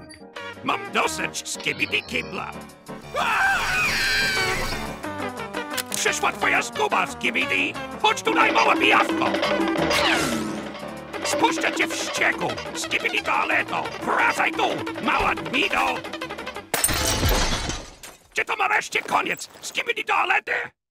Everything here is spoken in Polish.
Mam dosyć skibidi kibla. Przyszła twoja zguba, Skibidi. Chodź tutaj, mała pijawko. Spuszczę cię w ścieku, SKIBIDI-TOILETO. Wracaj tu, mała gnido. Czy to nareszcie koniec, SKIBIDI-TOILETy?